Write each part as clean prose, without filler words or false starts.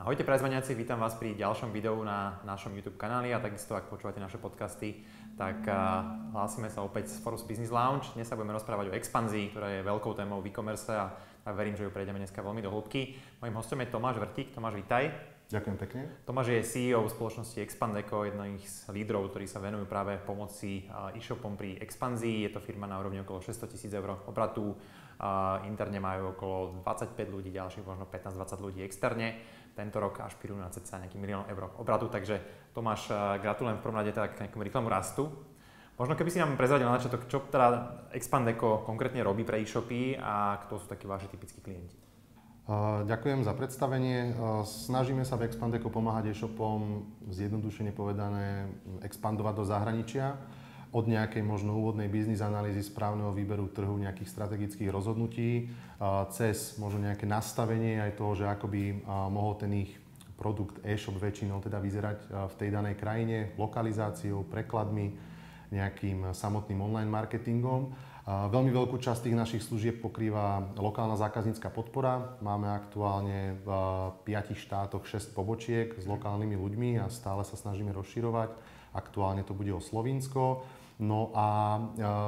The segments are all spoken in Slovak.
Ahojte prezvaniaci, vítam vás pri ďalšom videu na našom YouTube kanáli a takisto ak počúvate naše podcasty, tak hlásime sa opäť z Forus Business Lounge. Dnes sa budeme rozprávať o expanzii, ktorá je veľkou témou v e-commerce a verím, že ju prejdeme dneska veľmi do hĺbky. Mojím hostom je Tomáš Vrtík. Tomáš, vítaj. Ďakujem pekne. Tomáš je CEO spoločnosti Expandeco, jedných z lídrov, ktorí sa venujú práve pomoci e-shopom pri expanzii. Je to firma na úrovni okolo 600 000 eur obratu. Interne majú okolo 25 ľudí, ďalších možno 15-20 ľudí externe. Tento rok ašpirujú na cca nejaký 1 000 000 eur obratu, takže Tomáš, gratulujem v prvom rade teda k nejakému rýchlemu rastu. Možno keby si nám prezradil na začiatok, čo teda Expandeco konkrétne robí pre e-shopy a kto sú takí vaši typickí klienti? Ďakujem za predstavenie. Snažíme sa v Expandeco pomáhať e-shopom, zjednodušene povedané, expandovať do zahraničia. Od nejakej možno úvodnej biznis analýzy, správneho výberu trhu, nejakých strategických rozhodnutí, cez možno nejaké nastavenie aj toho, že ako by mohol ten ich produkt e-shop väčšinou teda vyzerať v tej danej krajine, lokalizáciou, prekladmi, nejakým samotným online marketingom. Veľmi veľkú časť tých našich služieb pokrýva lokálna zákaznícka podpora. Máme aktuálne v 5 štátoch 6 pobočiek s lokálnymi ľuďmi a stále sa snažíme rozširovať. Aktuálne to bude o Slovinsko. No a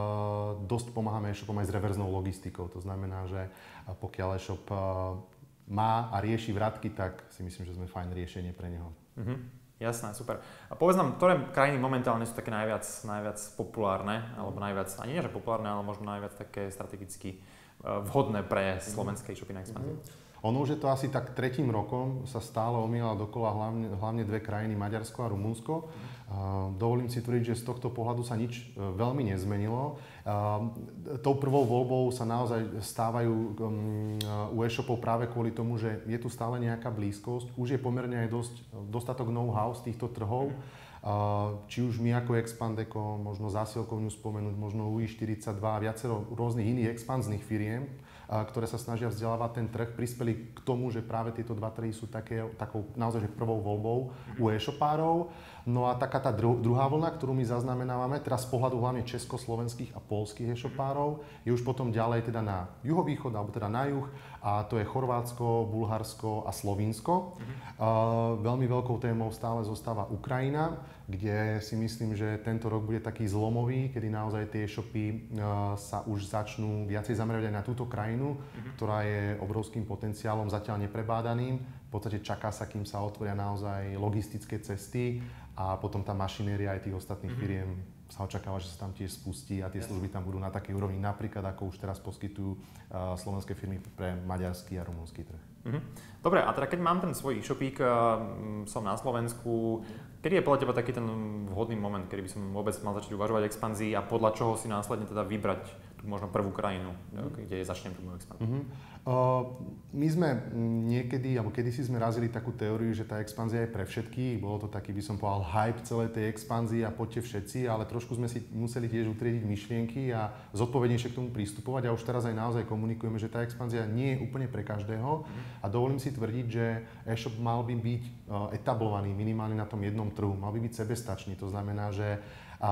dosť pomáhame e-shopom aj s reverznou logistikou. To znamená, že pokiaľ e-shop má a rieši vratky, tak si myslím, že sme fajn riešenie pre neho. Jasné, super. A povedz nám, ktoré krajiny momentálne sú také najviac populárne, alebo najviac, ani nie že populárne, ale možno najviac také strategicky vhodné pre slovenské e-shopy na expanziu? Ono už je to asi tak 3. rokom, sa stále omýla dokola hlavne dve krajiny, Maďarsko a Rumunsko. Dovolím si tvrdiť, že z tohto pohľadu sa nič veľmi nezmenilo. Tou prvou voľbou sa naozaj stávajú u e-shopov práve kvôli tomu, že je tu stále nejaká blízkosť. Už je pomerne aj dostatok know-how z týchto trhov. Či už my ako Expandeco, možno zásielkovňu spomenúť, možno UI42 a viacero rôznych iných expanzných firiem, ktoré sa snažia vzdelávať ten trh, prispeli k tomu, že práve tieto dva trhy sú takou naozaj prvou voľbou u e-shopárov. No a taká tá druhá vlna, ktorú my zaznamenávame, teraz z pohľadu hlavne československých a poľských e-shopárov, je už potom ďalej teda na juhovýchod, alebo teda na juh, a to je Chorvátsko, Bulharsko a Slovinsko. Veľmi veľkou témou stále zostáva Ukrajina, kde si myslím, že tento rok bude taký zlomový, kedy naozaj tie e-shopy sa už začnú viacej zamerať aj na túto krajinu, ktorá je obrovským potenciálom zatiaľ neprebádaným. V podstate čaká sa, kým sa otvoria naozaj logistické cesty a potom tá mašinéria aj tých ostatných firiem sa očakáva, že sa tam tiež spustí a tie služby tam budú na takej úrovni, napríklad ako už teraz poskytujú slovenské firmy pre maďarský a rumunský trh. Dobre, a teda keď mám ten svoj e-shopík, som na Slovensku, kedy je podľa teba taký ten vhodný moment, kedy by som vôbec mal začať uvažovať o expanzii a podľa čoho si následne teda vybrať tú možno prvú krajinu, kde začnem tú moju expanziu? My sme niekedy, alebo kedysi sme razili takú teóriu, že tá expanzia je pre všetkých. Bolo to taký, by som povedal, hype celej tej expanzii a poďte všetci, ale trošku sme si museli tiež utriediť myšlienky a zodpovednejšie k tomu pristupovať a už teraz aj naozaj komunikujeme, že tá expanzia nie je úplne pre každého a dovolím si tvrdiť, že e-shop mal by byť etablovaný minimálne na tom jednom trhu, mal by byť sebestačný, to znamená, že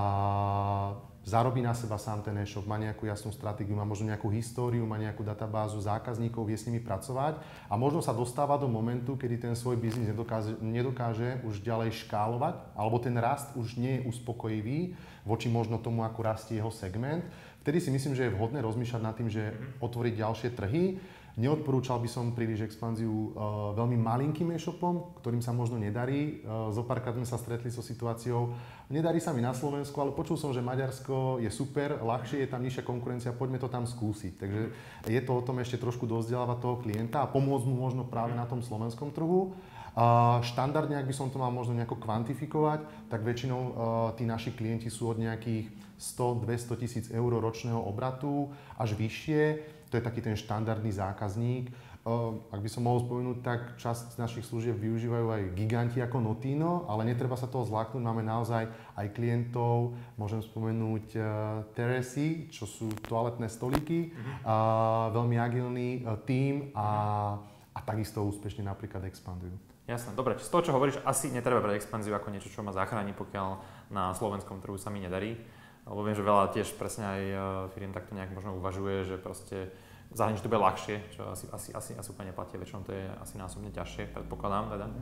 zarobí na seba sám ten e-shop, má nejakú jasnú stratégiu, má možno nejakú históriu, má nejakú databázu zákazníkov, vie s nimi pracovať a možno sa dostáva do momentu, kedy ten svoj biznis nedokáže už ďalej škálovať, alebo ten rast už nie je uspokojivý voči možno tomu, ako rastie jeho segment. Vtedy si myslím, že je vhodné rozmýšľať nad tým, že otvoriť ďalšie trhy. Neodporúčal by som príliš expanziu veľmi malinkým e-shopom, ktorým sa možno nedarí. Zopárkrát sme sa stretli so situáciou, nedarí sa mi na Slovensku, ale počul som, že Maďarsko je super, ľahšie, je tam nižšia konkurencia, poďme to tam skúsiť. Takže je to o tom ešte trošku dovzdelávať toho klienta a pomôcť mu možno práve na tom slovenskom trhu. Štandardne, ak by som to mal možno nejako kvantifikovať, tak väčšinou tí naši klienti sú od nejakých 100-200 000 eur ročného obratu až vyššie. To je taký ten štandardný zákazník. Ak by som mohol spomenúť, tak časť našich služieb využívajú aj giganti ako Notino, ale netreba sa toho zláknuť. Máme naozaj aj klientov, môžem spomenúť Terracy, čo sú toaletné stolíky, veľmi agilný tím a takisto úspešne napríklad expandujú. Jasné, dobre, z toho, čo hovoríš, asi netreba brať expanziu ako niečo, čo ma zachráni, pokiaľ na slovenskom trhu sa mi nedarí. Lebo viem, že veľa tiež presne aj firiem takto nejak možno uvažuje, že proste zahraničí to bude ľahšie, čo asi úplne neplatí, väčšinou to je asi násobne ťažšie, predpokladám teda.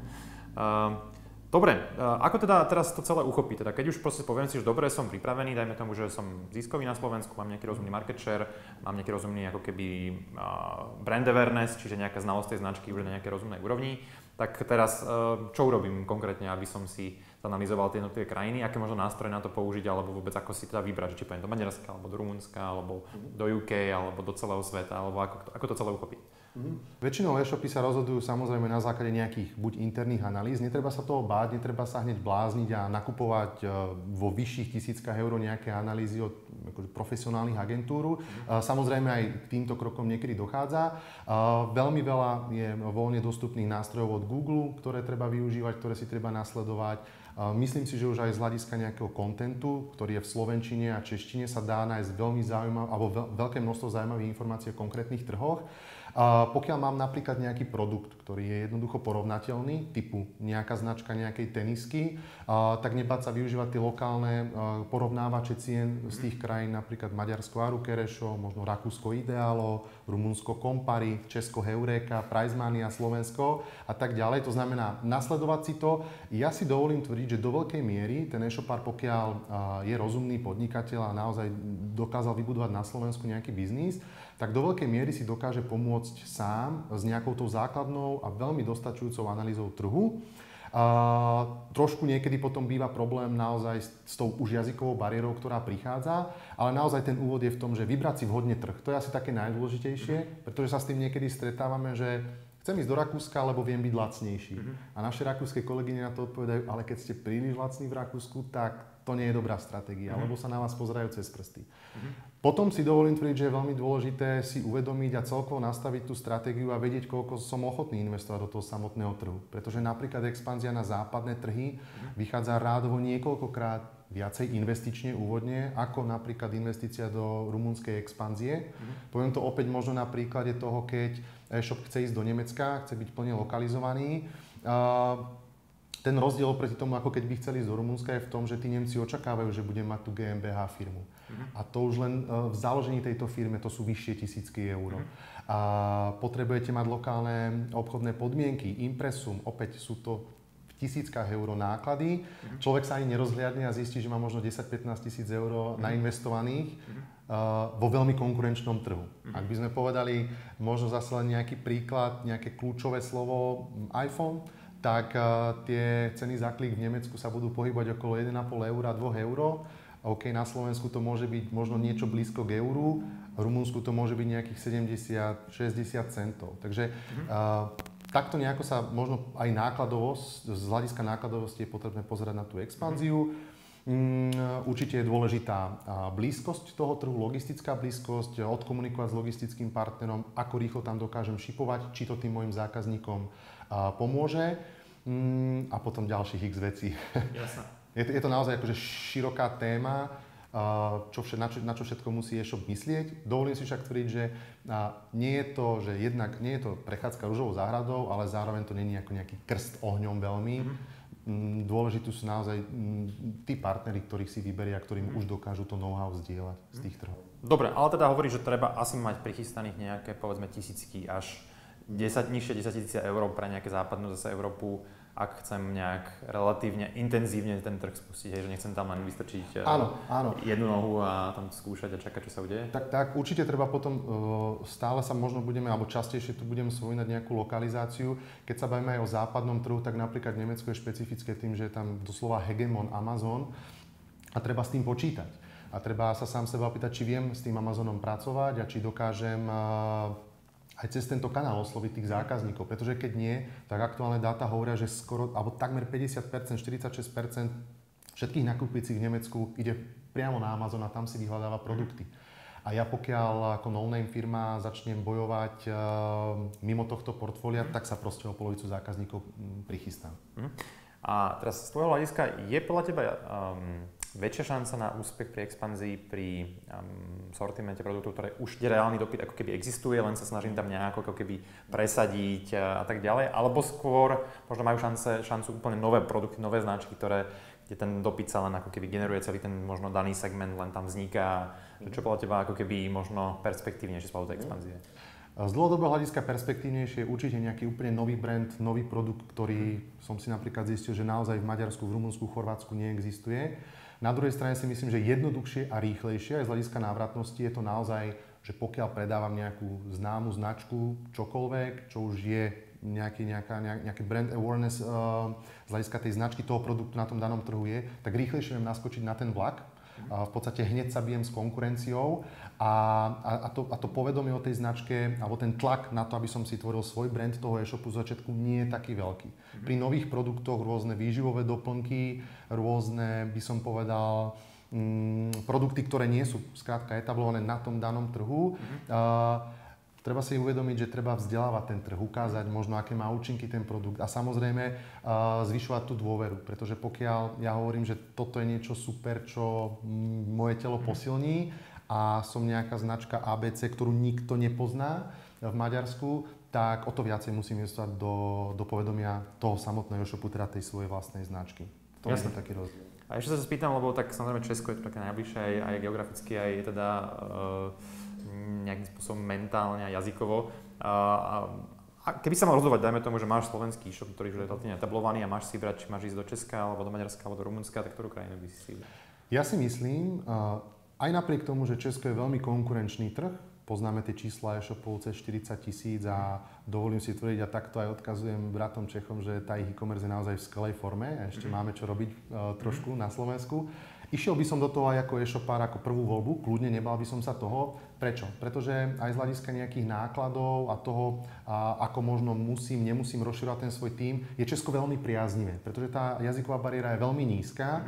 Dobre, ako teda teraz to celé uchopiť? Teda keď už proste poviem si, že dobre, som pripravený, dajme tomu, že som ziskový na Slovensku, mám nejaký rozumný market share, mám nejaký rozumný ako keby brand awareness, čiže nejaká znalosť tej značky už na nejakej rozumnej úrovni, tak teraz čo urobím konkrétne, aby som si analyzoval tie jednotlivé krajiny, aké možno nástroje na to použiť, alebo vôbec ako si teda vybrať, či pôjdem do Maďarska, alebo do Rumunska, alebo do UK, alebo do celého sveta, alebo ako to celé uchopiť? Väčšinou e-shopy sa rozhodujú samozrejme na základe nejakých buď interných analýz, netreba sa toho báť, netreba sa hneď blázniť a nakupovať vo vyšších tisíckach eur nejaké analýzy od akože profesionálnych agentúr. Samozrejme aj k týmto krokom niekedy dochádza. Veľmi veľa je voľne dostupných nástrojov od Google, ktoré treba využívať, ktoré si treba nasledovať. Myslím si, že už aj z hľadiska nejakého kontentu, ktorý je v slovenčine a češtine, sa dá nájsť veľmi zaujímavé, alebo veľké množstvo zaujímavých informácií o konkrétnych trhoch. Pokiaľ mám napríklad nejaký produkt, ktorý je jednoducho porovnateľný, typu nejaká značka nejakej tenisky, tak nebáť sa využívať tie lokálne porovnávače cien z tých krajín, napríklad Maďarsko Arukerešo, možno Rakúsko Idealo, Rumunsko Kompari, Česko Heureka, Pricemania, Slovensko a tak ďalej. To znamená nasledovať si to. Ja si dovolím tvrdiť, že do veľkej miery ten e-shopár, pokiaľ je rozumný podnikateľ a naozaj dokázal vybudovať na Slovensku nejaký biznis, tak do veľkej miery si dokáže pomôcť sám s nejakou tou základnou a veľmi dostačujúcou analýzou trhu. Trošku niekedy potom býva problém naozaj s tou už jazykovou bariérou, ktorá prichádza, ale naozaj ten úvod je v tom, že vybrať si vhodne trh. To je asi také najdôležitejšie, pretože sa s tým niekedy stretávame, že chcem ísť do Rakúska, lebo viem byť lacnejší. A naše rakúske kolegyne na to odpovedajú, ale keď ste príliš lacní v Rakúsku, tak to nie je dobrá stratégia, lebo sa na vás pozerajú cez prsty. Potom si dovolím tvrdiť, že je veľmi dôležité si uvedomiť a celkovo nastaviť tú stratégiu a vedieť, koľko som ochotný investovať do toho samotného trhu. Pretože napríklad expanzia na západné trhy vychádza rádovo niekoľkokrát viacej investične úvodne, ako napríklad investícia do rumunskej expanzie. Poviem to opäť možno na príklade toho, keď e-shop chce ísť do Nemecka, chce byť plne lokalizovaný. Ten rozdiel oproti tomu, ako keď by chceli ísť do Rumunska, je v tom, že tí Nemci očakávajú, že budem mať tú GmbH firmu. A to už len v založení tejto firme, to sú vyššie tisícky eur. A potrebujete mať lokálne obchodné podmienky, impresum, opäť sú to v tisíckach eur náklady. Človek sa ani nerozhliadne a zistí, že má možno 10-15 tisíc eur nainvestovaných vo veľmi konkurenčnom trhu. Ak by sme povedali, možno zase len nejaký príklad, nejaké kľúčové slovo iPhone, tak tie ceny za klik v Nemecku sa budú pohybovať okolo 1,5 eur a 2 eur. OK, na Slovensku to môže byť možno niečo blízko k euru, v Rumunsku to môže byť nejakých 70-60 centov. Takže takto nejako sa možno aj nákladovosť, z hľadiska nákladovosti je potrebné pozerať na tú expanziu. Určite je dôležitá blízkosť toho trhu, logistická blízkosť, odkomunikovať s logistickým partnerom, ako rýchlo tam dokážem šipovať, či to tým mojim zákazníkom pomôže a potom ďalších x vecí. Jasné. Je to naozaj akože široká téma, na čo všetko musí e-shop myslieť. Dovolím si však tvrdiť, že nie je to, že jednak nie je to prechádzka ružovou záhradou, ale zároveň to nie je ako nejaký krst ohňom veľmi. Dôležitú sú naozaj tí partneri, ktorých si vyberia, ktorým už dokážu to know-how zdieľať z tých trhov. Dobre, ale teda hovorí, že treba asi mať prichystaných nejaké, povedzme, tisícky až nižšie 10 000 eur pre nejaké západnú zase Európu, ak chcem nejak relatívne intenzívne ten trh spustiť, že nechcem tam len vystrčiť jednu nohu a tam skúšať a čakať, čo sa udeje? Tak určite treba potom, stále sa možno budeme, alebo častejšie tu budeme spomínať nejakú lokalizáciu. Keď sa bavíme aj o západnom trhu, tak napríklad Nemecko je špecifické tým, že je tam doslova hegemon Amazon a treba s tým počítať. A treba sa sám seba opýtať, či viem s tým Amazonom pracovať a či dokážem aj cez tento kanál osloviť tých zákazníkov, pretože keď nie, tak aktuálne dáta hovoria, že skoro, alebo takmer 50%, 46% všetkých nakupujúcich v Nemecku ide priamo na Amazon a tam si vyhľadáva produkty. A ja pokiaľ ako no-name firma začnem bojovať mimo tohto portfólia, tak sa proste o polovicu zákazníkov prichystám. A teraz z tvojho hľadiska je podľa teba väčšia šanca na úspech pri expanzii pri sortimente produktov, ktoré už je reálny dopyt ako keby existuje, len sa snažím tam nejako ako keby presadiť a tak ďalej, alebo skôr možno majú šancu úplne nové produkty, nové značky, ktoré kde ten dopyt sa len ako keby generuje, celý ten možno daný segment len tam vzniká. Čo podľa teba ako keby možno perspektívnejšie z pohľadu expanzie? Z dlhodobého hľadiska perspektívnejšie je určite nejaký úplne nový brand, nový produkt, ktorý som si napríklad zistil, že naozaj v Maďarsku, v Rumunsku, v Chorvátsku neexistuje. Na druhej strane si myslím, že jednoduchšie a rýchlejšie aj z hľadiska návratnosti je to naozaj, že pokiaľ predávam nejakú známu značku, čokoľvek, čo už je nejaký brand awareness z hľadiska tej značky toho produktu na tom danom trhu je, tak rýchlejšie viem naskočiť na ten vlak. V podstate hneď sa bijem s konkurenciou a to povedomie o tej značke alebo ten tlak na to, aby som si tvoril svoj brand toho e-shopu z začiatku nie je taký veľký. Pri nových produktoch rôzne výživové doplnky, rôzne by som povedal produkty, ktoré nie sú skrátka etablované na tom danom trhu. Treba si uvedomiť, že treba vzdelávať ten trh, ukázať možno, aké má účinky ten produkt a samozrejme zvyšovať tú dôveru, pretože pokiaľ ja hovorím, že toto je niečo super, čo moje telo posilní a som nejaká značka ABC, ktorú nikto nepozná v Maďarsku, tak o to viacej musím investovať do povedomia toho samotného shopu, teda tej svojej vlastnej značky. To je taký rozdiel. A ešte sa spýtam, lebo tak samozrejme Česko je to také najbližšie aj geograficky, aj teda nejakým spôsobom mentálne a jazykovo. A keby sa mal rozhodovať, dajme tomu, že máš slovenský e-shop, ktorý už je relatívne etablovaný a máš si vybrať, či máš ísť do Česka, alebo do Maďarska, alebo do Rumunska, tak ktorú krajinu by si vybral? Ja si myslím, aj napriek tomu, že Česko je veľmi konkurenčný trh, poznáme tie čísla e-shopov cez 40 000 a dovolím si tvrdiť a takto aj odkazujem bratom Čechom, že tá ich e-commerce je naozaj v skvelej forme a ešte máme čo robiť trošku na Slovensku. Išiel by som do toho aj ako e-shopár, ako prvú voľbu, kľudne nebal by som sa toho. Prečo? Pretože aj z hľadiska nejakých nákladov a toho, ako možno nemusím rozširovať ten svoj tím, je Česko veľmi priaznivé, pretože tá jazyková bariéra je veľmi nízka.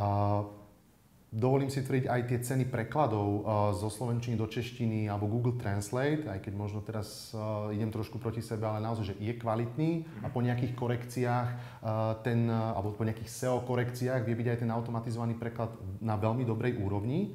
Dovolím si tvrdiť aj tie ceny prekladov zo slovenčiny do češtiny alebo Google Translate, aj keď možno teraz idem trošku proti sebe, ale naozaj, že je kvalitný a po nejakých korekciách alebo po nejakých SEO korekciách vie byť aj ten automatizovaný preklad na veľmi dobrej úrovni.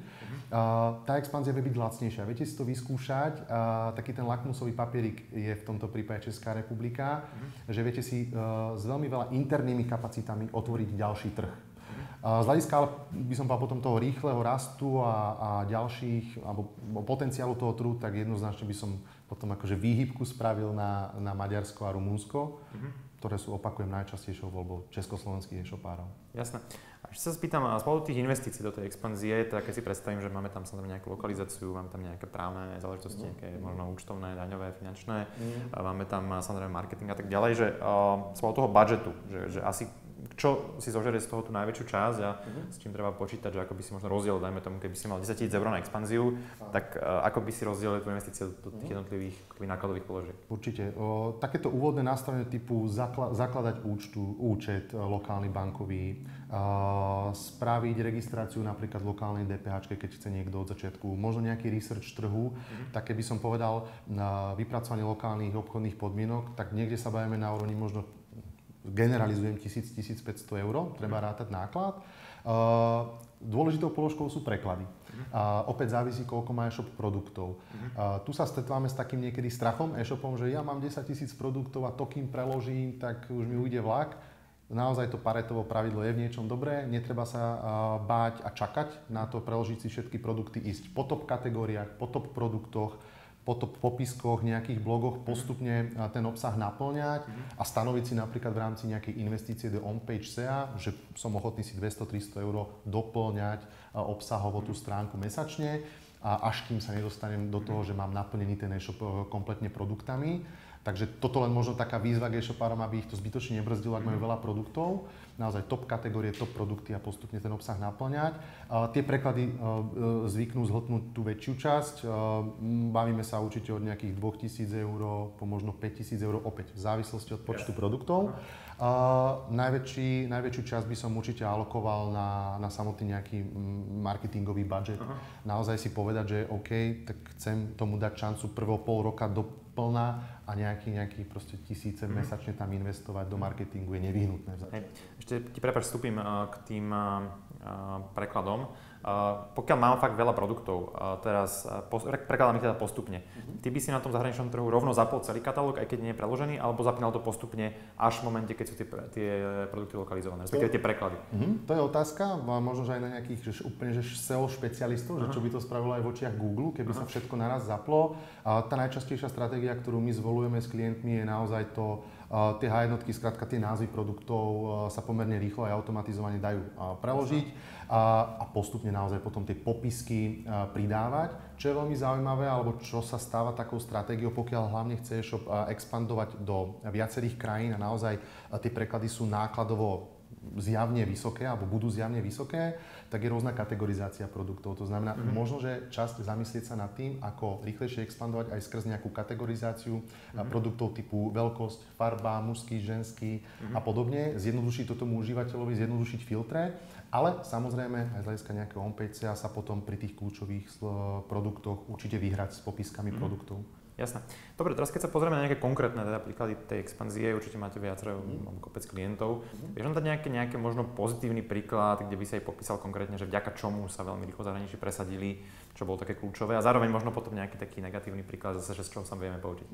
Tá expanzia vie byť lacnejšia. Viete si to vyskúšať. Taký ten lakmusový papierik je v tomto prípade Česká republika, že viete si s veľmi veľa internými kapacitami otvoriť ďalší trh. Z hľadiska, by som povedal, potom toho rýchleho rastu a ďalších, alebo potenciálu toho trhu, tak jednoznačne by som potom akože výhybku spravil na Maďarsko a Rumunsko, ktoré sú, opakujem, najčastejšou voľbou československých e-shopárov. Jasné. A ešte sa spýtam, z pohľadu tých investícií do tej expanzie, teda keď si predstavím, že máme tam samozrejme nejakú lokalizáciu, máme tam nejaké právne záležitosti, nejaké možno účtovné, daňové, finančné, máme tam samozrejme marketing a tak ďalej, že z pohľadu toho budžetu, že asi čo si zožerie z toho tú najväčšiu časť a s čím treba počítať, že ako by si možno rozdiel, dajme tomu, keby si mal 10 000 eur na expanziu, tak ako by si rozdielil tú investíciu do tých jednotlivých nákladových položiek? Určite. Takéto úvodné nastavenie typu zakladať účet lokálny bankový, spraviť registráciu napríklad lokálnej DPH, keď chce niekto od začiatku, možno nejaký research trhu, tak keby som povedal na vypracovanie lokálnych obchodných podmienok, tak niekde sa bavíme na úrovni možno generalizujem 1000-1500 eur, treba rátať náklad. Dôležitou položkou sú preklady. Opäť závisí, koľko má e-shop produktov. Tu sa stretávame s takým niekedy strachom e-shopom, že ja mám 10 000 produktov a to, kým preložím, tak už mi ujde vlak. Naozaj to Paretovo pravidlo je v niečom dobré, netreba sa báť a čakať na to preložiť si všetky produkty, ísť po top kategóriách, po top produktoch, po top popiskoch, nejakých blogoch postupne ten obsah naplňať a stanoviť si napríklad v rámci nejakej investície do on-page SEA, že som ochotný si 200-300 eur doplňať obsahovo tú stránku mesačne a až kým sa nedostanem do toho, že mám naplnený ten e-shop kompletne produktami. Takže toto len možno taká výzva k e-shopárom, aby ich to zbytočne nebrzdilo, ak majú veľa produktov. Naozaj top kategórie, top produkty a postupne ten obsah naplňať. Tie preklady zvyknú zhltnúť tú väčšiu časť. Bavíme sa určite od nejakých 2000 eur po možno 5000 eur, opäť v závislosti od počtu produktov. Najväčšiu časť by som určite alokoval na samotný nejaký marketingový budget. Naozaj si povedať, že OK, tak chcem tomu dať šancu prvého pol roka do plná a nejaký proste tisíce mesačne tam investovať do marketingu je nevyhnutné. Ešte ti prepáč, vstúpim k tým prekladom. Pokiaľ mám fakt veľa produktov, teraz prekladám ich teda postupne, ty by si na tom zahraničnom trhu rovno zapol celý katalóg, aj keď nie je preložený, alebo zapínal to postupne až v momente, keď sú tie produkty lokalizované, respektíve tie preklady? To je otázka, možno že aj na nejakých úplne SEO špecialistov, že čo by to spravilo aj v očiach Google, keby sa všetko naraz zaplo. Tá najčastejšia stratégia, ktorú my zvolujeme s klientmi, je naozaj to, tie H1, skrátka tie názvy produktov sa pomerne rýchlo aj automatizovane dajú preložiť a postupne naozaj potom tie popisky pridávať. Čo je veľmi zaujímavé, alebo čo sa stáva takou stratégiou, pokiaľ hlavne chce e-shop expandovať do viacerých krajín a naozaj tie preklady sú nákladovo zjavne vysoké, alebo budú zjavne vysoké, tak je rôzna kategorizácia produktov. To znamená, možno, že časť zamyslieť sa nad tým, ako rýchlejšie expandovať aj skrz nejakú kategorizáciu produktov typu veľkosť, farba, mužský, ženský a podobne. Zjednodušiť to tomu užívateľovi, zjednodušiť filtre, ale samozrejme aj z hľadiska nejakého on-page sa potom pri tých kľúčových produktoch určite vyhrať s popiskami produktov. Jasné. Dobre, teraz keď sa pozrieme na nejaké konkrétne teda príklady tej expanzie, určite máte viacero kopec klientov. Vieš nám dať nejaký možno pozitívny príklad, kde by si aj popísal konkrétne, že vďaka čomu sa veľmi rýchlo zahraničí presadili, čo bolo také kľúčové a zároveň možno potom nejaký taký negatívny príklad zase, že z čoho sa vieme poučiť.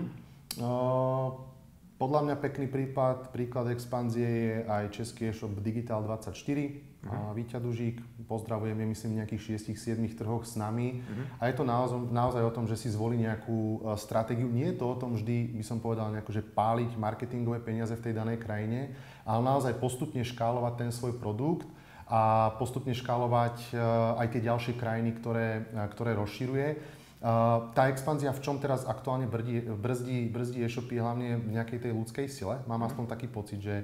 Podľa mňa pekný príklad expanzie je aj český e-shop Digital24. Víťa Dužík, pozdravujem, je myslím v nejakých 6-7 trhoch s nami. A je to naozaj o tom, že si zvolí nejakú stratégiu. Nie je to o tom vždy, by som povedal, nejako, že páliť marketingové peniaze v tej danej krajine, ale naozaj postupne škálovať ten svoj produkt a postupne škálovať aj tie ďalšie krajiny, ktoré rozširuje. Tá expanzia v čom teraz aktuálne brzdí e-shopy hlavne v nejakej tej ľudskej sile. Mám aspoň taký pocit, že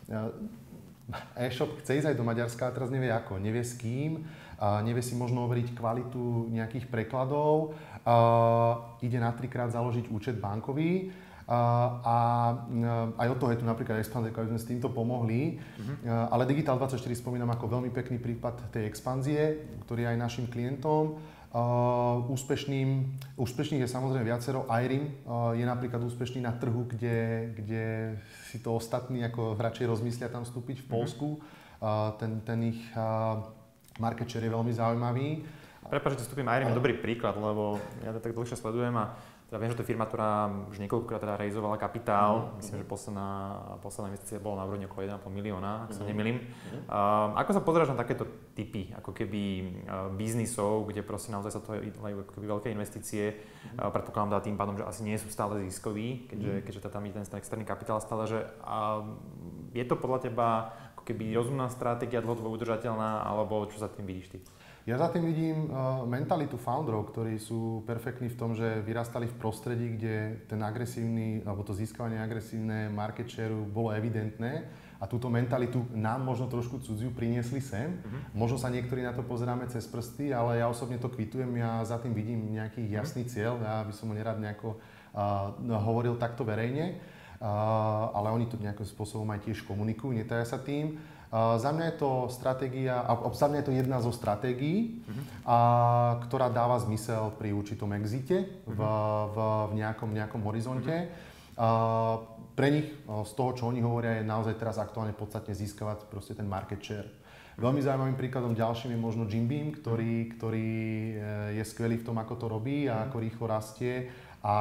e-shop chce ísť aj do Maďarska a teraz nevie ako, nevie s kým, nevie si možno overiť kvalitu nejakých prekladov, ide na 3-krát založiť účet bankový a aj od toho je tu napríklad expanzia, aby sme s týmto pomohli. Ale Digital24 spomínam ako veľmi pekný prípad tej expanzie, ktorý je aj našim klientom. Úspešných je samozrejme viacero. Irim je napríklad úspešný na trhu, kde si to ostatní ako radšej rozmyslia tam vstúpiť v Poľsku. Ten ich market share je veľmi zaujímavý. Prepáč, že vstúpim, Irim je dobrý príklad, lebo ja to tak dlhšie sledujem a teda viem, že to je firma, ktorá už niekoľkokrát teda raizovala kapitál. Myslím, že posledná investícia bola na úrovni okolo 1,5 milióna, ak sa nemýlim. Ako sa pozeráš na takéto typy, ako keby biznisov, kde proste naozaj sa to dajú ako keby veľké investície. Predpokladám tým pádom, že asi nie sú stále ziskoví, keďže tam je ten externý kapitál stále, že je to podľa teba ako keby rozumná stratégia, dlhodobo udržateľná, alebo čo za tým vidíš ty? Ja za tým vidím mentalitu founderov, ktorí sú perfektní v tom, že vyrastali v prostredí, kde ten agresívny, alebo to získavanie agresívne market share bolo evidentné a túto mentalitu nám možno trošku cudziu priniesli sem. Možno sa niektorí na to pozeráme cez prsty, ale ja osobne to kvitujem, ja za tým vidím nejaký jasný cieľ, ja by som ho nerad nejako hovoril takto verejne, ale oni to nejakým spôsobom aj tiež komunikujú, netaja sa tým. Za mňa je to stratégia, a za mňa je to jedna zo stratégií, ktorá dáva zmysel pri určitom exite v nejakom horizonte. Pre nich, z toho, čo oni hovoria, je naozaj teraz aktuálne podstatne získavať proste ten market share. Veľmi zaujímavým príkladom ďalším je možno Jim Beam, ktorý je skvelý v tom, ako to robí a ako rýchlo rastie. A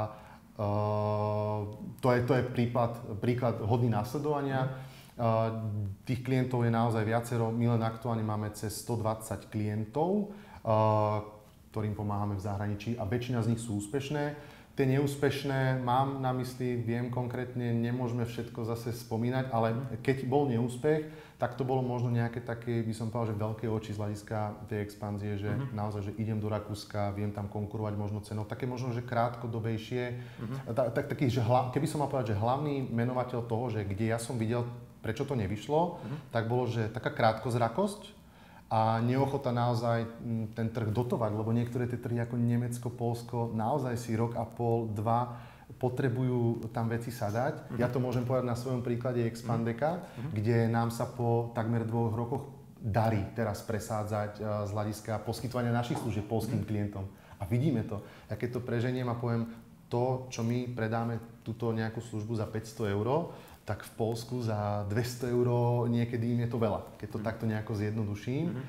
to je príklad hodný nasledovania. Tých klientov je naozaj viacero. My len aktuálne máme cez 120 klientov, ktorým pomáhame v zahraničí a väčšina z nich sú úspešné. Tie neúspešné mám na mysli, viem konkrétne, nemôžeme všetko zase spomínať, ale keď bol neúspech, tak to bolo možno nejaké také, by som povedal, že veľké oči z hľadiska tej expanzie, že naozaj, že idem do Rakúska, viem tam konkurovať možno cenou, také možno, že krátkodobejšie. Taký, že keby som mal povedať, že hlavný menovateľ toho, že kde ja som videl, prečo to nevyšlo, tak bolo, že taká krátkozrakosť a neochota naozaj ten trh dotovať, lebo niektoré tie trhy ako Nemecko, Poľsko naozaj si rok a pol, 2 potrebujú tam veci sadať. Ja to môžem povedať na svojom príklade Expandeka, kde nám sa po takmer 2 rokoch darí teraz presádzať z hľadiska poskytovania našich služieb poľským klientom. A vidíme to. Ja keď to preženiem a poviem, to, čo my predáme túto nejakú službu za 500 €, tak v Poľsku za 200 € niekedy im je to veľa, keď to takto nejako zjednoduším.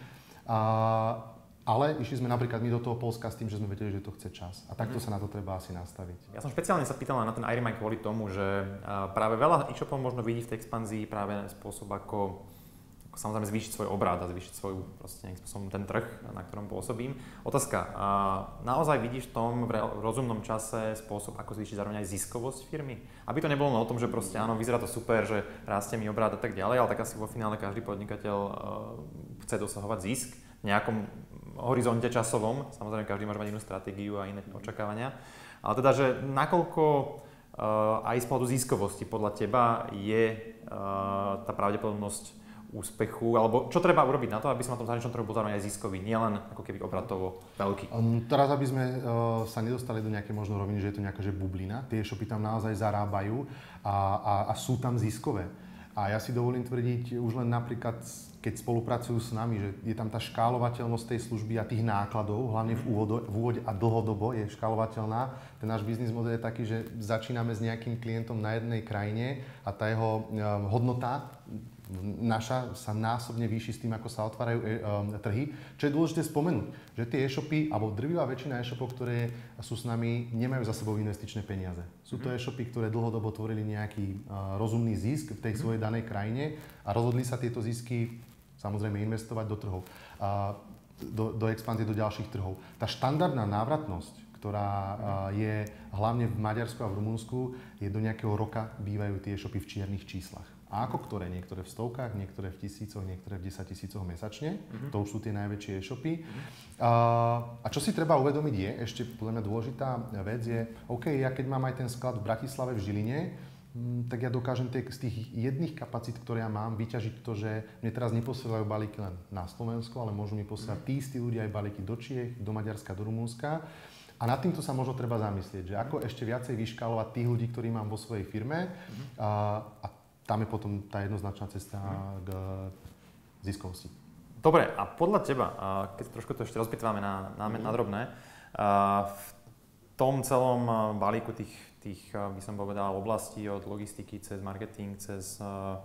Ale išli sme napríklad my do toho Poľska s tým, že sme vedeli, že to chce čas. A takto sa na to treba asi nastaviť. Ja som špeciálne sa pýtal na ten Airy Mike kvôli tomu, že práve veľa e-shopov možno vidí v tej expanzii práve spôsob, ako samozrejme zvýšiť svoj obrat a zvýšiť svoju proste nejakým spôsobom ten trh, na ktorom pôsobím. Otázka, naozaj vidíš v tom rozumnom čase spôsob, ako zvýšiť zároveň aj ziskovosť firmy? Aby to nebolo len o tom, že proste áno, vyzerá to super, že rastie mi obrat a tak ďalej, ale tak asi vo finále každý podnikateľ chce dosahovať zisk v nejakom horizonte časovom. Samozrejme, každý môže mať inú stratégiu a iné očakávania. Ale teda, že nakoľko aj z pohľadu ziskovosti podľa teba je tá pravdepodobnosť úspechu, alebo čo treba urobiť na to, aby som na tom zahraničnom trhu bol zároveň aj ziskový, nielen ako keby obratovo veľký? Teraz, aby sme sa nedostali do nejakej možno roviny, že je to nejaká bublina, tie e-shopy tam naozaj zarábajú a sú tam ziskové. A ja si dovolím tvrdiť už len napríklad, keď spolupracujú s nami, že je tam tá škálovateľnosť tej služby a tých nákladov, hlavne v úvode a dlhodobo je škálovateľná. Ten náš biznis model je taký, že začíname s nejakým klientom na jednej krajine a tá jeho hodnota naša sa násobne výši s tým, ako sa otvárajú trhy. Čo je dôležité spomenúť, že tie e-shopy, alebo drvivá väčšina e-shopov, ktoré sú s nami, nemajú za sebou investičné peniaze. Sú to e-shopy, ktoré dlhodobo tvorili nejaký rozumný zisk v tej svojej danej krajine a rozhodli sa tieto zisky samozrejme investovať do trhov, do expanzie do ďalších trhov. Tá štandardná návratnosť, ktorá je hlavne v Maďarsku a v Rumunsku, je do nejakého roka bývajú tie e-shopy v čiernych číslach. A ako ktoré? Niektoré v stovkách, niektoré v tisícoch, niektoré v 10 000 mesačne. To už sú tie najväčšie e-shopy. A čo si treba uvedomiť je, ešte podľa mňa dôležitá vec je, OK, ja keď mám aj ten sklad v Bratislave, v Žiline, tak ja dokážem z tých jedných kapacít, ktoré ja mám, vyťažiť to, že mne teraz neposielajú balíky len na Slovensko, ale môžu mi posielať tí istí ľudia aj balíky do Čiech, do Maďarska, do Rumunska. A nad týmto sa možno treba zamyslieť, že ako ešte viacej vyškálovať tých ľudí, ktorí mám vo svojej firme a tam je potom tá jednoznačná cesta k ziskovosti. Dobre, a podľa teba, keď trošku to ešte rozpitvame na drobné, v tom celom balíku tých, by som povedal, oblastí od logistiky cez marketing, cez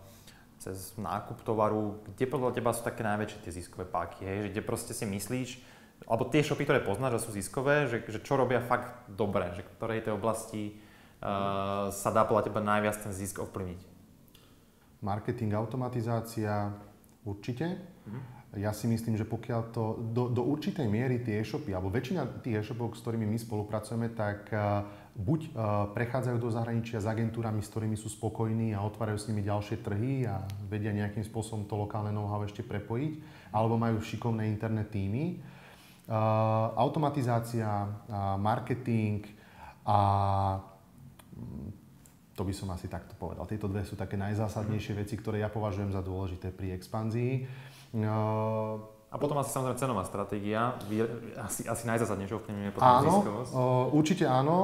nákup tovaru, kde podľa teba sú také najväčšie tie ziskové páky, hej? Že kde proste si myslíš, alebo tie shopy, ktoré poznáš, že sú ziskové, že čo robia fakt dobre, že ktorej tej oblasti sa dá podľa teba najviac ten zisk ovplyvniť? Marketing, automatizácia, určite. Ja si myslím, že pokiaľ to do určitej miery tie e-shopy, alebo väčšina tých e-shopov, s ktorými my spolupracujeme, tak buď prechádzajú do zahraničia s agentúrami, s ktorými sú spokojní a otvárajú s nimi ďalšie trhy a vedia nejakým spôsobom to lokálne know-how ešte prepojiť, alebo majú šikovné interné týmy. Automatizácia, marketing a to by som asi takto povedal. Tieto dve sú také najzásadnejšie veci, ktoré ja považujem za dôležité pri expanzii. A potom asi samozrejme cenová stratégia, asi najzásadnejšie ovplyvňuje potom ziskovosť. Určite áno.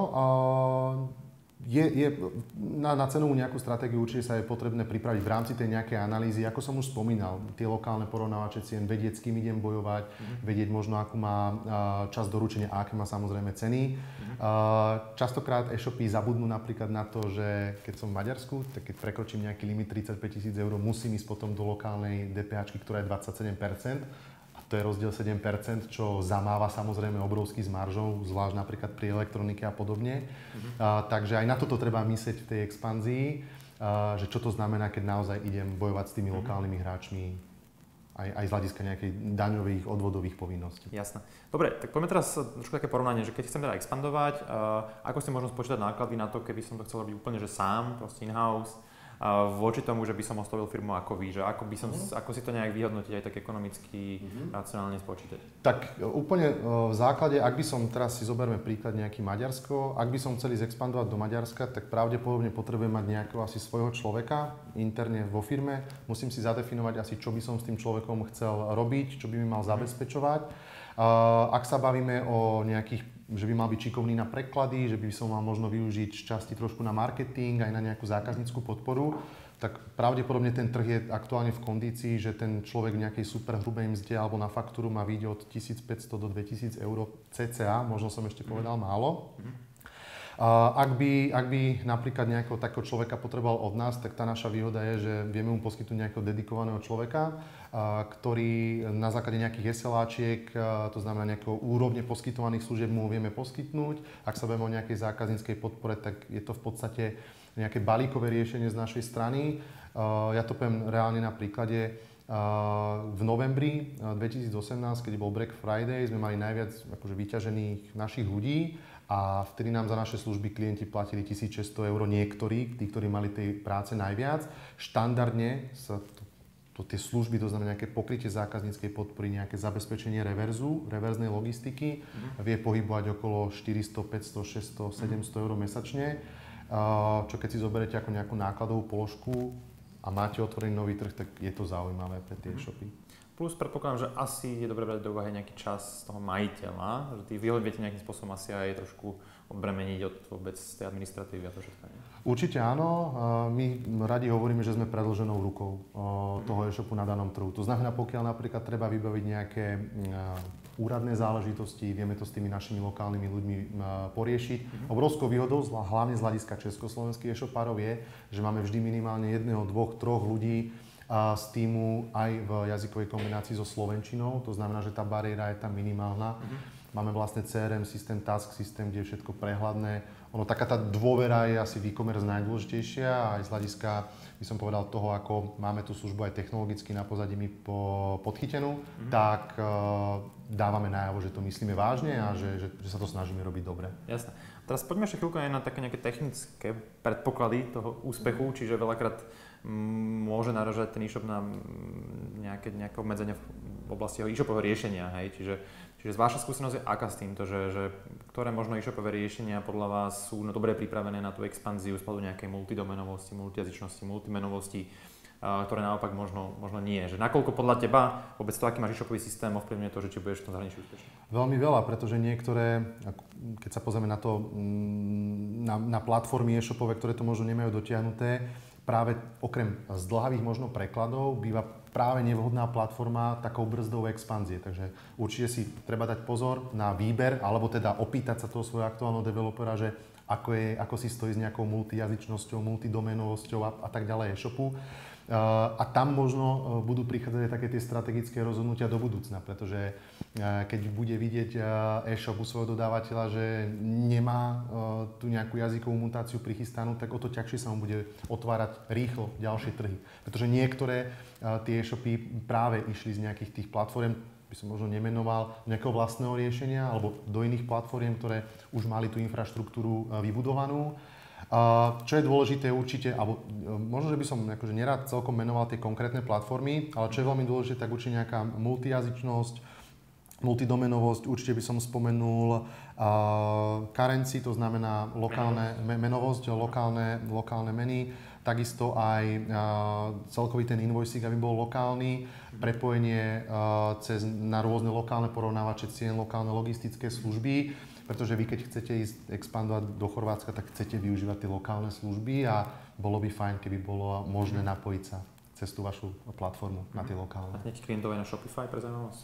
Na cenovú nejakú stratégiu určite sa je potrebné pripraviť v rámci tej nejakej analýzy. Ako som už spomínal, tie lokálne porovnávače cien, vedieť, s kým idem bojovať, vedieť možno, akú má čas doručenia a aké má samozrejme ceny. Častokrát e-shopy zabudnú napríklad na to, že keď som v Maďarsku, tak keď prekročím nejaký limit 35 000 eur, musím ísť potom do lokálnej DPH, ktorá je 27%. To je rozdiel 7%, čo zamáva samozrejme obrovský s maržou, zvlášť napríklad pri elektronike a podobne. Takže aj na toto treba myslieť v tej expanzii, že čo to znamená, keď naozaj idem bojovať s tými lokálnymi hráčmi aj z hľadiska nejakých daňových, odvodových povinností. Jasné. Dobre, tak poďme teraz trošku také porovnanie, že keď chcem teda expandovať, ako si možno spočítať náklady na to, keby som to chcel robiť úplne že sám, proste in-house, voči tomu, že by som oslovil firmu ako vy, že ako si to nejak vyhodnotiť aj tak ekonomicky, racionálne spočítať? Tak úplne v základe, ak by som, teraz si zoberme príklad nejaký Maďarsko, ak by som chcel expandovať do Maďarska, tak pravdepodobne potrebujem mať nejakého asi svojho človeka interne vo firme. Musím si zadefinovať asi, čo by som s tým človekom chcel robiť, čo by mi mal zabezpečovať. Ak sa bavíme o nejakých, že by mal byť šikovný na preklady, že by som mal možno využiť časti trošku na marketing, aj na nejakú zákaznícku podporu, tak pravdepodobne ten trh je aktuálne v kondícii, že ten človek v nejakej super hrubej mzde alebo na faktúru má vyjde od 1500 do 2000 eur cca, možno som ešte povedal málo. Ak by napríklad nejakého takého človeka potreboval od nás, tak tá naša výhoda je, že vieme mu poskytnúť nejakého dedikovaného človeka, ktorý na základe nejakých SLAčiek, to znamená nejakého úrovne poskytovaných služieb mu vieme poskytnúť. Ak sa bavíme o nejakej zákazníckej podpore, tak je to v podstate nejaké balíkové riešenie z našej strany. Ja to poviem reálne na príklade. V novembri 2018, keď bol Black Friday, sme mali najviac akože vyťažených našich ľudí a vtedy nám za naše služby klienti platili 1600 eur niektorí, tí, ktorí mali tej práce najviac. Štandardne sa tie služby, to znamená nejaké pokrytie zákazníckej podpory, nejaké zabezpečenie reverznej logistiky, vie pohybovať okolo 400, 500, 600, 700 eur mesačne. Čo keď si zoberete ako nejakú nákladovú položku a máte otvorený nový trh, tak je to zaujímavé pre tie e-shopy. Plus predpokladám, že asi je dobré brať do úvahy nejaký čas toho majiteľa, že vy ho viete nejakým spôsobom asi aj trošku odbremeniť od vôbec tej administratívy a to všetko. Určite áno. My radi hovoríme, že sme predĺženou rukou toho e-shopu na danom trhu. To znamená, pokiaľ napríklad treba vybaviť nejaké úradné záležitosti, vieme to s tými našimi lokálnymi ľuďmi poriešiť. Obrovskou výhodou, hlavne z hľadiska československých e-shopárov je, že máme vždy minimálne 1, 2, 3 ľudí z týmu aj v jazykovej kombinácii so slovenčinou. To znamená, že tá bariéra je tam minimálna. Máme vlastne CRM systém, task systém, kde je všetko prehľadné. Taká tá dôvera je asi v e-commerce najdôležitejšia aj z hľadiska, by som povedal, toho, ako máme tú službu aj technologicky na pozadí my podchytenú, tak dávame najavo, že to myslíme vážne a že sa to snažíme robiť dobre. Jasné. Teraz poďme ešte chvíľku aj na také nejaké technické predpoklady toho úspechu, čiže veľakrát môže naražať ten e-shop na nejaké obmedzenia v oblasti e-shopového riešenia, hej? Čiže vaša skúsenosť je aká s týmto, že ktoré možno e-shopové riešenia podľa vás sú dobre pripravené na tú expanziu z pohľadu nejakej multidomenovosti, multijazyčnosti, multimenovosti, ktoré naopak možno nie. Že nakoľko podľa teba vôbec to, aký máš e-shopový systém, ovplyvňuje to, že či budeš v tom zahraničí úspešný? Veľmi veľa, pretože niektoré, keď sa pozrieme na to, na platformy e-shopové, ktoré to možno nemajú dotiahnuté, práve okrem zdĺhavých možno prekladov býva práve nevhodná platforma takou brzdou expanzie. Takže určite si treba dať pozor na výber, alebo teda opýtať sa toho svojho aktuálneho developera, že ako si stojí s nejakou multijazyčnosťou, multidoménovosťou a tak ďalej e-shopu. A tam možno budú prichádzať aj také tie strategické rozhodnutia do budúcna, pretože keď bude vidieť e-shop u svojho dodávateľa, že nemá tú nejakú jazykovú mutáciu prichystanú, tak o to ťažšie sa mu bude otvárať rýchlo ďalšie trhy. Pretože niektoré tie e-shopy práve išli z nejakých tých platform, by som možno nemenoval, nejakého vlastného riešenia alebo do iných platform, ktoré už mali tú infraštruktúru vybudovanú. Čo je dôležité určite, alebo možno, že by som akože nerád celkom menoval tie konkrétne platformy, ale čo je veľmi dôležité, tak určite nejaká multijazyčnosť, multidomenovosť, určite by som spomenul currency, to znamená lokálne menovosť, lokálne meny, takisto aj celkový ten invoicing, aby bol lokálny, prepojenie na rôzne lokálne porovnávače cien, lokálne logistické služby. Pretože vy, keď chcete ísť expandovať do Chorvátska, tak chcete využívať tie lokálne služby a bolo by fajn, keby bolo možné napojiť sa cez tú vašu platformu na tie lokálne. A nejakých klientov aj na Shopify pre zaujímavosť?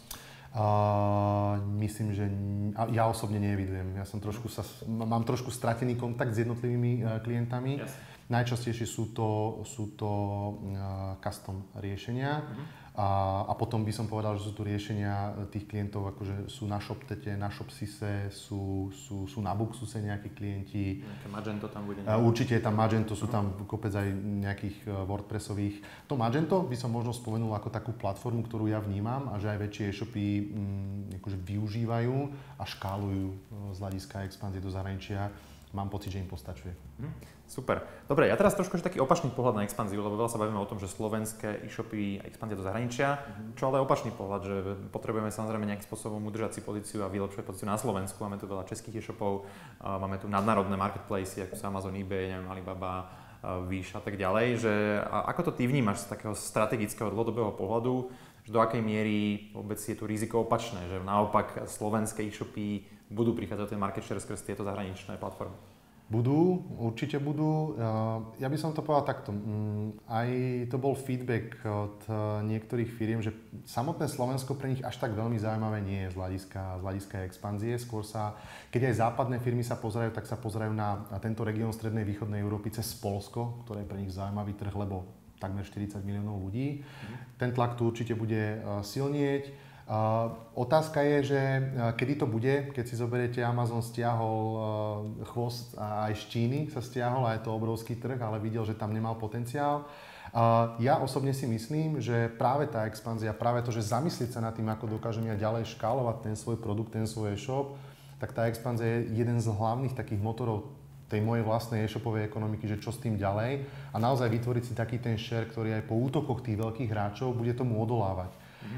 Myslím, že ja osobne neevidujem. Mám trošku stratený kontakt s jednotlivými klientami. Yes. Najčastejšie sú to custom riešenia. A potom by som povedal, že sú tu riešenia tých klientov, akože sú na ShopTete, na ShopSise, sú na Booksuse nejakí klienti. Nejaké Magento tam bude? Určite je tam Magento, sú tam kopec aj nejakých WordPressových. To Magento by som možno spomenul ako takú platformu, ktorú ja vnímam a že aj väčšie e-shopy akože využívajú a škálujú z hľadiska expanzie do zahraničia. Mám pocit, že im postačuje. Super. Dobre, ja teraz trošku taký opačný pohľad na expanziu, lebo veľa sa bavíme o tom, že slovenské e-shopy a expanzia do zahraničia, čo ale opačný pohľad, že potrebujeme samozrejme nejakým spôsobom udržať si pozíciu a vylepšovať pozíciu na Slovensku. Máme tu veľa českých e-shopov, máme tu nadnárodné marketplace, ako sú Amazon, eBay, neviem, Alibaba, Wish a tak ďalej. Že, a ako to ty vnímaš z takého strategického dlhodobého pohľadu, že do akej miery vôbec je tu riziko opačné, že naopak slovenské e-shopy budú prichádzať ten market share skrz tieto zahraničné platformy? Určite budú. Ja by som to povedal takto. Aj to bol feedback od niektorých firiem, že samotné Slovensko pre nich až tak veľmi zaujímavé nie je z hľadiska expanzie. Skôr keď aj západné firmy sa pozerajú, tak sa pozerajú na tento región strednej východnej Európy cez Poľsko, ktoré je pre nich zaujímavý trh, lebo takmer 40 miliónov ľudí. Ten tlak tu určite bude silnieť. Otázka je, že kedy to bude, keď si zoberiete, Amazon stiahol chvost a aj z Číny sa stiahol a je to obrovský trh, ale videl, že tam nemal potenciál. Ja osobne si myslím, že práve tá expanzia, práve to, že zamyslieť sa nad tým, ako dokážem ja ďalej škálovať ten svoj produkt, ten svoj e-shop, tak tá expanzia je jeden z hlavných takých motorov tej mojej vlastnej e-shopovej ekonomiky, že čo s tým ďalej a naozaj vytvoriť si taký ten share, ktorý aj po útokoch tých veľkých hráčov bude tomu odolávať.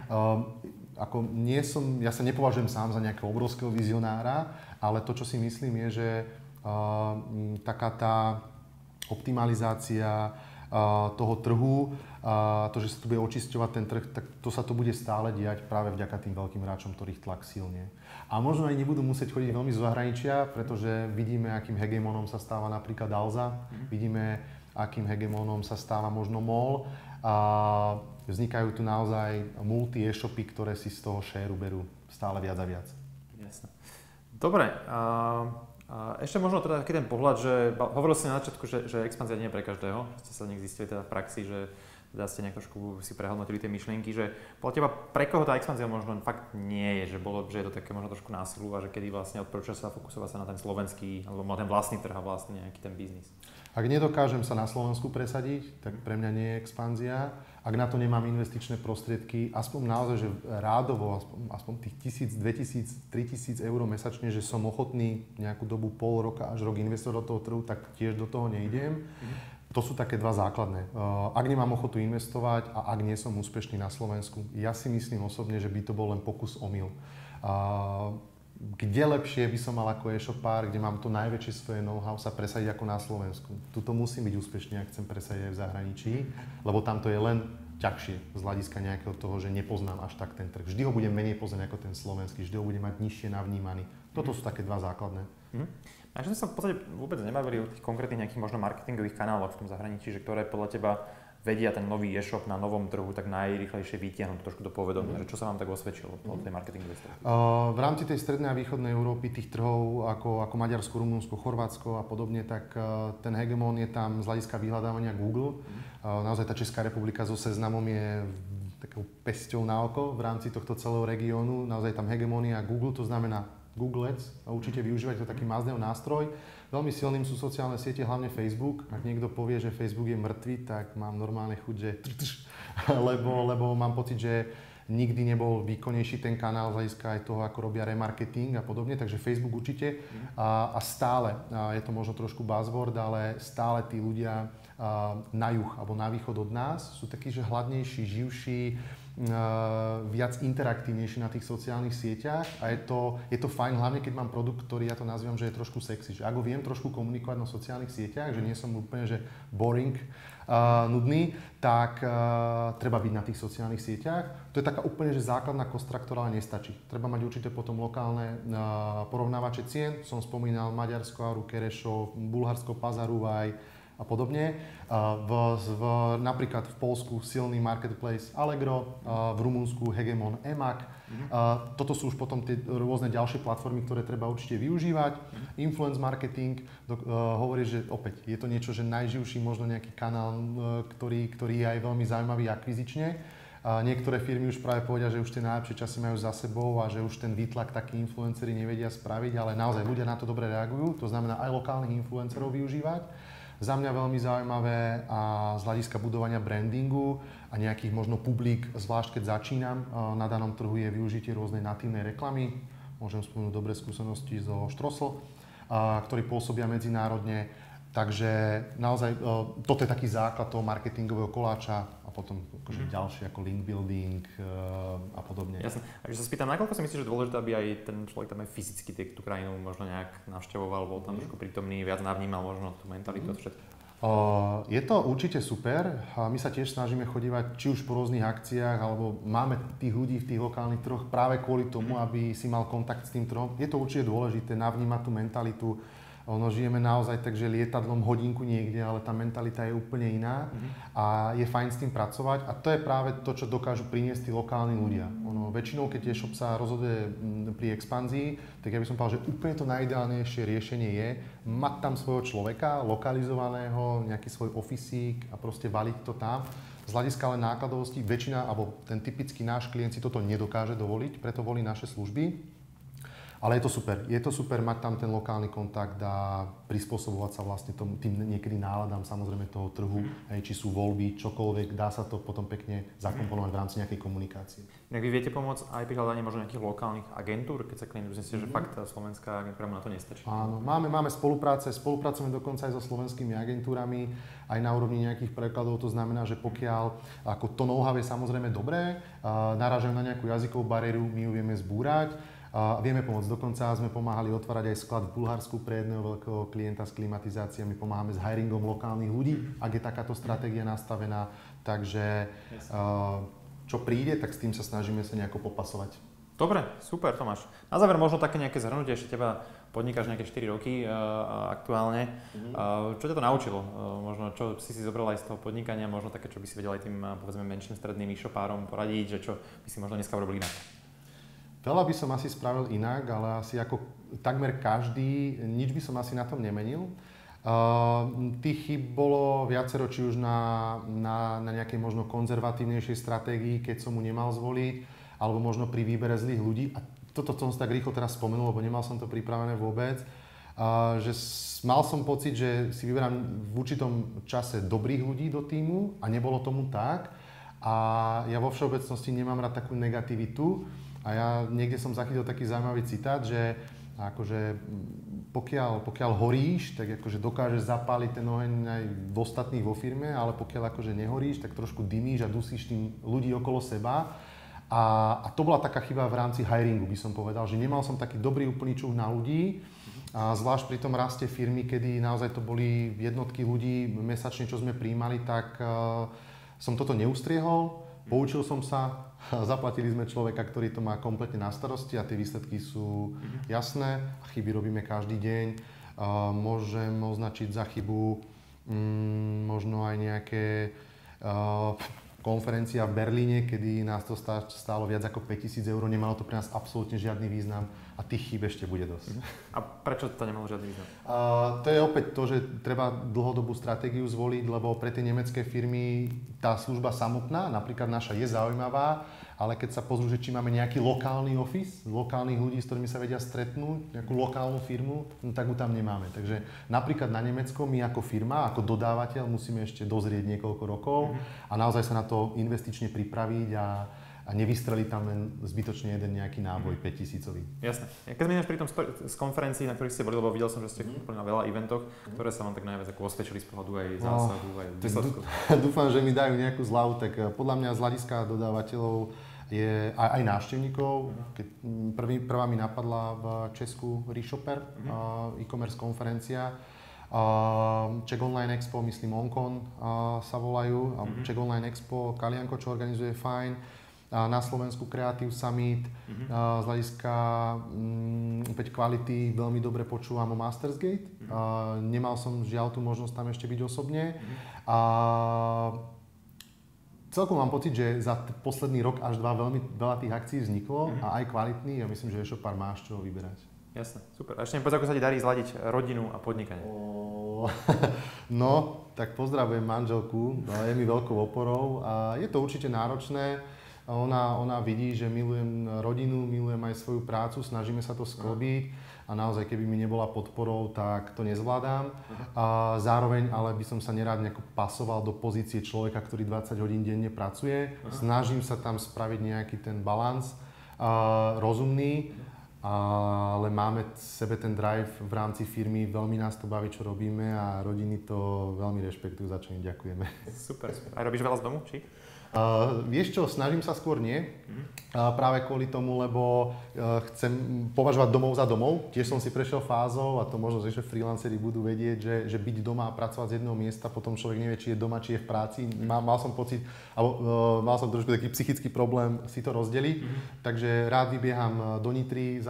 Ja sa nepovažujem sám za nejakého obrovského vizionára, ale to, čo si myslím, je, že taká tá optimalizácia toho trhu, to, že sa tu bude očisťovať ten trh, tak to sa to bude stále diať práve vďaka tým veľkým hráčom, ktorých tlak silne. A možno aj nebudú musieť chodiť veľmi z zahraničia, pretože vidíme, akým hegemónom sa stáva napríklad Alza, vidíme, akým hegemónom sa stáva možno MOL. A vznikajú tu naozaj multi-e-shopy, ktoré si z toho share berú stále viac a viac. Jasné. Dobre, ešte možno teda taký ten pohľad, že hovoril si na začiatku, že expanzia nie je pre každého. Ste sa niekde zistili teda v praxi, že teda ste nejak trošku si prehodnotili tie myšlienky, že podľa teba pre koho tá expanzia možno fakt nie je, že je to také možno trošku násilu a že kedy vlastne odporúča sa fokusovať sa na ten slovenský alebo na ten vlastný trh a vlastne nejaký ten biznis. Ak nedokážem sa na Slovensku presadiť, tak pre mňa nie je expanzia. Ak na to nemám investičné prostriedky, aspoň naozaj, že rádovo, aspoň tých 1000, 2000, 3000 eur mesačne, že som ochotný nejakú dobu pol roka až rok investovať do toho trhu, tak tiež do toho neidem. To sú také dva základné. Ak nemám ochotu investovať a ak nie som úspešný na Slovensku, ja si myslím osobne, že by to bol len pokus omyl. Kde lepšie by som mal ako e-shopár, kde mám to najväčšie svoje know-how, sa presadiť ako na Slovensku. Tuto musím byť úspešný, ak chcem presadiť aj v zahraničí, lebo tam to je len ťažšie z hľadiska nejakého toho, že nepoznám až tak ten trh. Vždy ho budem menej poznať ako ten slovenský, vždy ho budem mať nižšie navnímaný. Toto sú také dva základné. A ešte sme sa v podstate vôbec nebavili o tých konkrétnych nejakých možno marketingových kanáloch v tom zahraničí, že ktoré podľa teba vedia ten nový e-shop na novom trhu tak najrýchlejšie vytiahnuť trošku do povedomia, že čo sa vám tak osvedčilo od tej marketingovej strany? V rámci tej strednej a východnej Európy, tých trhov ako Maďarsko, Rumunsko, Chorvátsko a podobne, tak ten hegemón je tam z hľadiska vyhľadávania Google. Naozaj tá Česká republika so Seznamom je takou pesťou na oko v rámci tohto celého regiónu. Naozaj tam hegemónia Google, to znamená Google Ads a určite využívať to taký Mazdeo nástroj. Veľmi silným sú sociálne siete, hlavne Facebook. Ak niekto povie, že Facebook je mŕtvý, tak mám normálne chuť, že lebo mám pocit, že nikdy nebol výkonnejší ten kanál z hľadiska aj toho, ako robia remarketing a podobne, takže Facebook určite. A stále, je to možno trošku buzzword, ale stále tí ľudia na juh alebo na východ od nás sú takí, že hladnejší, živší, viac interaktívnejší na tých sociálnych sieťach a je to fajn, hlavne keď mám produkt, ktorý ja to nazývam, že je trošku sexy. Že ak ho viem trošku komunikovať na sociálnych sieťach, že nie som úplne že boring, nudný, tak treba byť na tých sociálnych sieťach. To je taká úplne že základná kostra, ktorá nestačí. Treba mať určite potom lokálne porovnávače cien. Som spomínal Maďarsko, Aru, Kerešov, Bulharsko, Pazaruvaj a podobne. Napríklad v Poľsku silný marketplace Allegro, v Rumunsku hegemon Emak. Toto sú už potom tie rôzne ďalšie platformy, ktoré treba určite využívať. Influence marketing hovorí, že opäť je to niečo, že najživší možno nejaký kanál, ktorý je aj veľmi zaujímavý akvizične. Niektoré firmy už práve povedia, že už tie najlepšie časy majú za sebou a že už ten výtlak takí influenceri nevedia spraviť, ale naozaj ľudia na to dobre reagujú. To znamená aj lokálnych influencerov využívať. Za mňa veľmi zaujímavé a z hľadiska budovania brandingu a nejakých možno publik, zvlášť keď začínam na danom trhu, je využitie rôznej natívnej reklamy. Môžem spomenúť dobré skúsenosti zo Strossl, ktorí pôsobia medzinárodne. Takže naozaj toto je taký základ toho marketingového koláča a potom akože ďalšie ako link building a podobne. Jasne. Takže sa spýtam, nakoľko si myslíš, že je dôležité, aby aj ten človek tam aj fyzicky tú krajinu možno nejak navštevoval, bol tam trošku prítomný, viac navnímal možno tú mentalitu a všetko? Je to určite super. My sa tiež snažíme chodívať či už po rôznych akciách, alebo máme tých ľudí v tých lokálnych trhoch práve kvôli tomu, aby si mal kontakt s tým trhom. Je to určite dôležité navnímať tú mentalitu, Ono žijeme naozaj tak, že lietadlom hodinku niekde, ale tá mentalita je úplne iná a je fajn s tým pracovať a to je práve to, čo dokážu priniesť tí lokálni ľudia. Ono, väčšinou, keď e-shop sa rozhoduje pri expanzii, tak ja by som povedal, že úplne to najideálnejšie riešenie je mať tam svojho človeka, lokalizovaného, nejaký svoj ofisík a proste valiť to tam. Z hľadiska ale nákladovosti väčšina, alebo ten typický náš klient si toto nedokáže dovoliť, preto volí naše služby. Ale je to super mať tam ten lokálny kontakt a prispôsobovať sa vlastne tým niekedy náladám samozrejme toho trhu, či sú voľby, čokoľvek, dá sa to potom pekne zakomponovať v rámci nejakej komunikácie. Tak vy viete pomôcť aj pri hľadaní možno nejakých lokálnych agentúr, keď sa klient uznesie, že fakt slovenská agentúra mu na to nestačí? Áno, máme spolupracujeme dokonca aj so slovenskými agentúrami, aj na úrovni nejakých prekladov, to znamená, že pokiaľ ako to know-how je samozrejme dobré, narážajú na nejakú jazykovú bariéru, my ju vieme zbúrať. Vieme pomôcť, dokonca sme pomáhali otvárať aj sklad v Bulharsku pre jedného veľkého klienta s klimatizáciami, pomáhame s hiringom lokálnych ľudí, ak je takáto stratégia nastavená, takže čo príde, tak s tým sa snažíme sa nejako popasovať. Dobre, super Tomáš. Na záver možno také nejaké zhrnutie, ešte teba podnikáš nejaké 4 roky aktuálne. Čo ťa to naučilo? Možno čo si zobral aj z toho podnikania, možno také, čo by si vedel aj tým povedzme menším stredným e-shopárom poradiť, že čo by si možno dneska urobil inak? Veľa by som asi spravil inak, ale asi ako takmer každý, nič by som asi na tom nemenil. Tých chýb bolo viacero, či už na nejakej možno konzervatívnejšej stratégii, keď som mu nemal zvoliť, alebo možno pri výbere zlých ľudí. A toto som si tak rýchlo teraz spomenul, lebo nemal som to pripravené vôbec. Že mal som pocit, že si vyberám v určitom čase dobrých ľudí do tímu a nebolo tomu tak. A ja vo všeobecnosti nemám rád takú negativitu. A ja niekde som zachytil taký zaujímavý citát, že akože pokiaľ horíš, tak akože dokážeš zapáliť ten oheň aj v ostatných vo firme, ale pokiaľ akože nehoríš, tak trošku dymíš a dusíš tým ľudí okolo seba. A to bola taká chyba v rámci hiringu, by som povedal, že nemal som taký dobrý úplný čuch na ľudí, a zvlášť pri tom raste firmy, kedy naozaj to boli jednotky ľudí mesačne, čo sme prijímali, tak som toto neustriehol, poučil som sa, zaplatili sme človeka, ktorý to má kompletne na starosti a tie výsledky sú jasné. Chyby robíme každý deň. Môžem označiť za chybu možno aj nejaké konferencia v Berlíne, kedy nás to stálo viac ako 5 000 eur, nemalo to pre nás absolútne žiadny význam a tých chýb ešte bude dosť. A prečo to nemalo žiadny význam? To je opäť to, že treba dlhodobú stratégiu zvoliť, lebo pre tie nemecké firmy tá služba samotná, napríklad naša, je zaujímavá, ale keď sa pozrú, že či máme nejaký lokálny office, lokálnych ľudí, s ktorými sa vedia stretnúť, nejakú lokálnu firmu, no tak ju tam nemáme. Takže napríklad na Nemecko my ako firma, ako dodávateľ musíme ešte dozrieť niekoľko rokov a naozaj sa na to investične pripraviť a nevystreliť tam len zbytočne jeden nejaký náboj 5000-ový. Jasné. Keď sme pri tom z konferencií, na ktorých ste boli, lebo videl som, že ste boli na veľa eventoch, ktoré sa vám tak najviac ako osvedčili z pohľadu aj zásadu, aj výsledku. Dúfam, že mi dajú nejakú zľavu, tak podľa mňa z hľadiska dodávateľov je aj návštevníkov. Prvá mi napadla v Česku Reshopper, e-commerce konferencia. Czech Online Expo, myslím Oncon sa volajú. Czech Online Expo, Kalianko, čo organizuje fajn. Na Slovensku Creative Summit. Z hľadiska opäť kvality veľmi dobre počúvam o Mastersgate. Nemal som žiaľ tú možnosť tam ešte byť osobne. Celkom mám pocit, že za posledný rok až 2 veľmi veľa tých akcií vzniklo a aj kvalitný. Ja myslím, že e-shopár máš čo vyberať. Jasné, super. A ešte mi povedz, ako sa ti darí zladiť rodinu a podnikanie. No, tak pozdravujem manželku, je mi veľkou oporou a je to určite náročné. Ona vidí, že milujem rodinu, milujem aj svoju prácu, snažíme sa to sklbiť a naozaj, keby mi nebola podporou, tak to nezvládam. A zároveň ale by som sa nerád nejako pasoval do pozície človeka, ktorý 20 hodín denne pracuje. Snažím sa tam spraviť nejaký ten balans rozumný, ale máme sebe ten drive v rámci firmy, veľmi nás to baví, čo robíme a rodiny to veľmi rešpektujú, za čo im ďakujeme. Super, super. A robíš veľa z domu, či? Vieš čo, snažím sa skôr nie, práve kvôli tomu, lebo chcem považovať domov za domov. Tiež som si prešiel fázou a to možno, že freelanceri budú vedieť, že byť doma a pracovať z jedného miesta, potom človek nevie, či je doma, či je v práci. Mal som pocit, alebo mal som trošku taký psychický problém si to rozdeliť, takže rád vybieham do Nitry za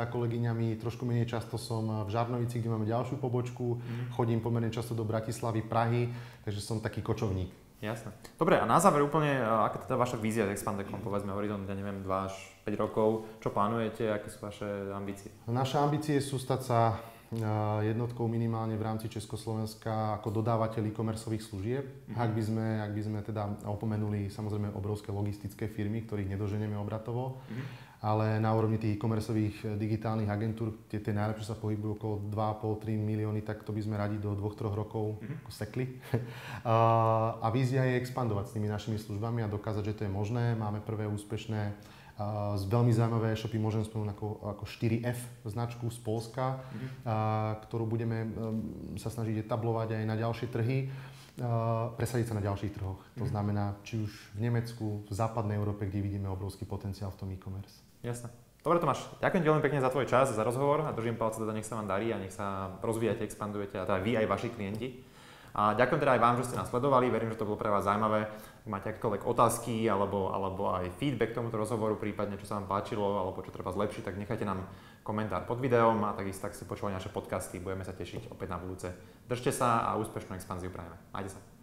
a kolegyňami, trošku menej často som v Žarnovici, kde máme ďalšiu pobočku, chodím pomerne často do Bratislavy, Prahy, takže som taký kočovník. Jasné. Dobre, a na záver úplne, aká teda vaša vízia s Expandekom, povedzme horizont, ja neviem, 2 až 5 rokov, čo plánujete, aké sú vaše ambície? Naše ambície sú stať sa jednotkou minimálne v rámci Československa ako dodávateľ e-commerceových služieb. Ak by sme teda opomenuli samozrejme obrovské logistické firmy, ktorých nedoženieme obratovo, ale na úrovni tých e-commerceových digitálnych agentúr, tie najlepšie sa pohybujú okolo 2,5-3 milióny, tak to by sme radi do 2-3 rokov sekli. A vízia je expandovať s tými našimi službami a dokázať, že to je možné. Máme prvé úspešné z veľmi zaujímavé e-shopy, môžem spomenúť ako 4F značku z Poľska, ktorú budeme sa snažiť etablovať aj na ďalšie trhy, presadiť sa na ďalších trhoch. To znamená, či už v Nemecku, v západnej Európe, kde vidíme obrovský potenciál v tom e-commerce. Jasné. Dobre Tomáš, ďakujem ti veľmi pekne za tvoj čas, za rozhovor a držím palce, teda nech sa vám darí a nech sa rozvíjate, expandujete a teda vy aj vaši klienti. A ďakujem teda aj vám, že ste nás sledovali, verím, že to bolo pre vás zaujímavé. Ak máte akékoľvek otázky alebo aj feedback k tomuto rozhovoru, prípadne čo sa vám páčilo alebo čo treba zlepšiť, tak nechajte nám komentár pod videom a takisto tak ste počúvali naše podcasty, budeme sa tešiť opäť na budúce. Držte sa a úspešnú expanziu prajeme. Majte sa.